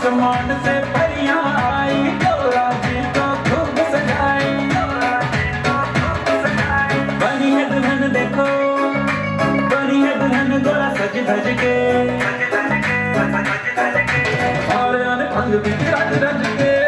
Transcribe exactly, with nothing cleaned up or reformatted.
आसमान से परियां आई, गौरा जी को खूब सजाई, बनी है दुल्हन देखो, बनी है दुल्हन गोरा सज धज के, और भंग भी रज रज के।